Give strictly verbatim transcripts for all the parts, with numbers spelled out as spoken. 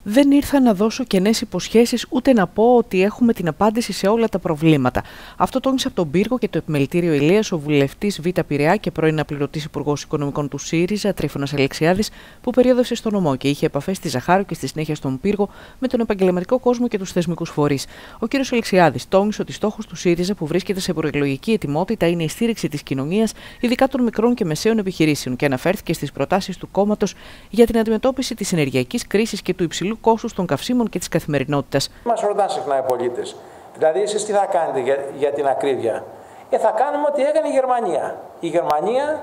Δεν ήρθα να δώσω κενές υποσχέσεις ούτε να πω ότι έχουμε την απάντηση σε όλα τα προβλήματα. Αυτό τόνισε από τον Πύργο και το Επιμελητήριο Ηλίας ο βουλευτής Β' Πειραιά και πρώην αναπληρωτής υπουργός οικονομικών του ΣΥΡΙΖΑ, Τρίφωνας Αλεξιάδης, που περιόδευσε στο νομό και είχε επαφές στη Ζαχάρο και στη συνέχεια στον Πύργο με τον επαγγελματικό κόσμο και τους θεσμικούς φορείς. Ο κ. Αλεξιάδης τόνισε ότι στόχος του ΣΥΡΙΖΑ, που βρίσκεται σε προεκλογική ετοιμότητα, είναι η στήριξη της κοινωνίας, ειδικά των μικρών και μεσαίων επιχειρήσεων, και αναφέρθηκε στις προτάσεις του κόμματος για την αντιμετώπιση της ενεργειακής κρίσης και του υψηλού κόστους των καυσίμων και της καθημερινότητας. Μας ρωτάνε συχνά οι πολίτες, δηλαδή εσείς τι θα κάνετε για, για την ακρίβεια. Ε, θα κάνουμε ό,τι έκανε η Γερμανία. Η Γερμανία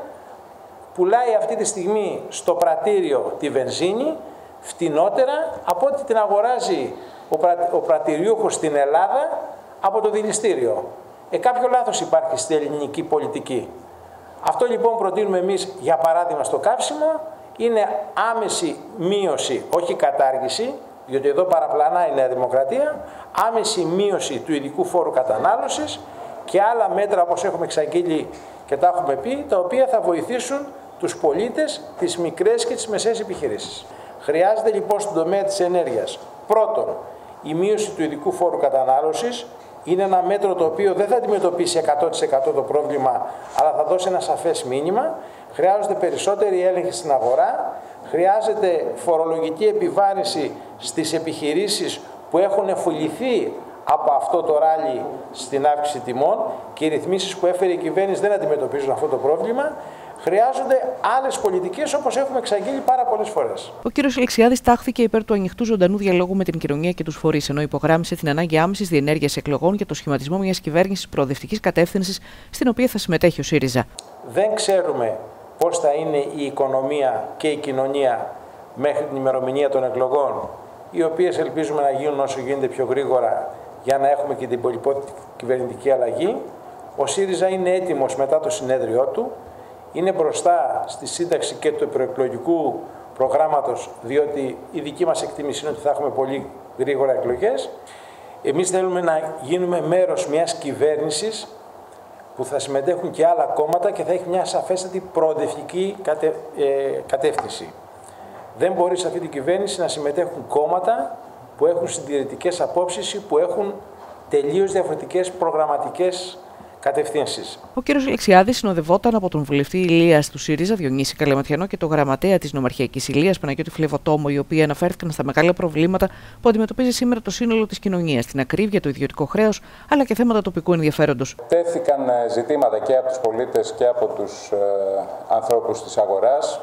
πουλάει αυτή τη στιγμή στο πρατήριο τη βενζίνη φτηνότερα από ό,τι την αγοράζει ο, πρα, ο πρατηριούχος στην Ελλάδα από το δηληστήριο. Ε, κάποιο λάθος υπάρχει στην ελληνική πολιτική. Αυτό λοιπόν προτείνουμε εμείς, για παράδειγμα στο καύσιμο, είναι άμεση μείωση, όχι κατάργηση, διότι εδώ παραπλανάει η Νέα Δημοκρατία, άμεση μείωση του ειδικού φόρου κατανάλωσης και άλλα μέτρα όπως έχουμε εξαγγείλει και τα έχουμε πει, τα οποία θα βοηθήσουν τους πολίτες, τις μικρές και τις μεσαίες επιχειρήσεις. Χρειάζεται λοιπόν στον τομέα της ενέργειας, πρώτον, η μείωση του ειδικού φόρου κατανάλωσης. Είναι ένα μέτρο το οποίο δεν θα αντιμετωπίσει εκατό τοις εκατό το πρόβλημα, αλλά θα δώσει ένα σαφές μήνυμα. Χρειάζονται περισσότερη έλεγχη στην αγορά, χρειάζεται φορολογική επιβάρυνση στις επιχειρήσεις που έχουν εφοληθεί από αυτό το ράλι στην αύξηση τιμών και οι ρυθμίσεις που έφερε η κυβέρνηση δεν αντιμετωπίζουν αυτό το πρόβλημα. Χρειάζονται άλλες πολιτικές, όπως έχουμε εξαγγείλει πάρα πολλές φορές. Ο κ. Αλεξιάδης τάχθηκε υπέρ του ανοιχτού ζωντανού διαλόγου με την κοινωνία και τους φορείς, ενώ υπογράμμισε την ανάγκη άμεσης διενέργειας εκλογών για το σχηματισμό μιας κυβέρνησης προοδευτικής κατεύθυνσης, στην οποία θα συμμετέχει ο ΣΥΡΙΖΑ. Δεν ξέρουμε πώς θα είναι η οικονομία και η κοινωνία μέχρι την ημερομηνία των εκλογών, οι οποίες ελπίζουμε να γίνουν όσο γίνεται πιο γρήγορα για να έχουμε και την πολυπόθητη κυβερνητική αλλαγή. Ο ΣΥΡΙΖΑ είναι έτοιμος μετά το συνέδριό του. Είναι μπροστά στη σύνταξη και του προεκλογικού προγράμματος, διότι η δική μας εκτίμηση είναι ότι θα έχουμε πολύ γρήγορα εκλογές. Εμείς θέλουμε να γίνουμε μέρος μιας κυβέρνησης που θα συμμετέχουν και άλλα κόμματα και θα έχει μια σαφέστατη προοδευτική κατε, ε, κατεύθυνση. Δεν μπορεί σε αυτή την κυβέρνηση να συμμετέχουν κόμματα που έχουν συντηρητικές απόψεις ή που έχουν τελείως διαφορετικές προγραμματικές κατευθύνσεις. Ο κ. Αλεξιάδης συνοδευόταν από τον βουλευτή Ηλίας του ΣΥΡΙΖΑ, Διονύση Καλεματιανό, και τον γραμματέα της Νομαρχιακής Ηλίας, Παναγιώτη Φλεβοτόμο, οι οποίοι αναφέρθηκαν στα μεγάλα προβλήματα που αντιμετωπίζει σήμερα το σύνολο της κοινωνίας, την ακρίβεια, το ιδιωτικό χρέος, αλλά και θέματα τοπικού ενδιαφέροντος. Τέθηκαν ζητήματα και από τους πολίτες και από τους ε, ανθρώπους της αγοράς,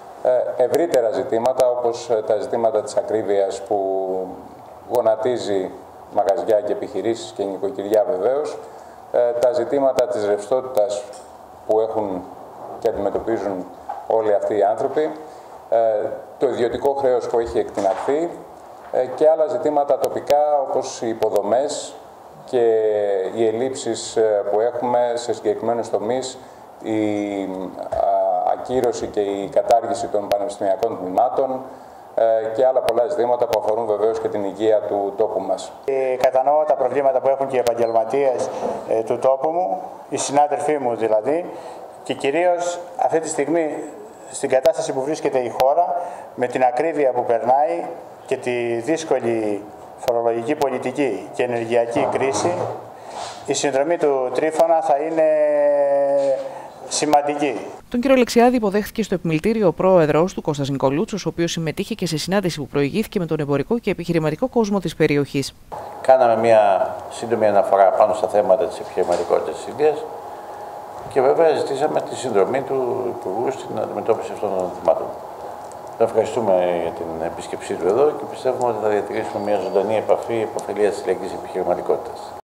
ε, ευρύτερα ζητήματα όπως τα ζητήματα της ακρίβειας που γονατίζει μαγαζιά και επιχειρήσεις και νοικοκυριά βεβαίως, τα ζητήματα της ρευστότητας που έχουν και αντιμετωπίζουν όλοι αυτοί οι άνθρωποι, το ιδιωτικό χρέος που έχει εκτιναχθεί και άλλα ζητήματα τοπικά όπως οι υποδομές και οι ελλείψεις που έχουμε σε συγκεκριμένους τομείς, η ακύρωση και η κατάργηση των πανεπιστημιακών τμήματων και άλλα πολλά ζητήματα που αφορούν βεβαίως και την υγεία του τόπου μας. Ε, κατανοώ τα προβλήματα που έχουν και οι επαγγελματίες ε, του τόπου μου, οι συνάδελφοί μου δηλαδή, και κυρίως αυτή τη στιγμή στην κατάσταση που βρίσκεται η χώρα, με την ακρίβεια που περνάει και τη δύσκολη φορολογική πολιτική και ενεργειακή κρίση, η συνδρομή του Τρίφωνα θα είναι σημαντική. Τον κύριο Αλεξιάδη υποδέχθηκε στο Επιμελητήριο ο πρόεδρος του, Κώστας Νικολούτσος, ο οποίος συμμετείχε και σε συνάντηση που προηγήθηκε με τον εμπορικό και επιχειρηματικό κόσμο της περιοχής. Κάναμε μια σύντομη αναφορά πάνω στα θέματα της επιχειρηματικότητας της Ηλίας και βέβαια ζητήσαμε τη συνδρομή του Υπουργού στην αντιμετώπιση αυτών των θεμάτων. Τον ευχαριστούμε για την επίσκεψή του εδώ και πιστεύουμε ότι θα διατηρήσουμε μια ζωντανή επαφή υποφελίας της ηλιακής επιχειρηματικότητας.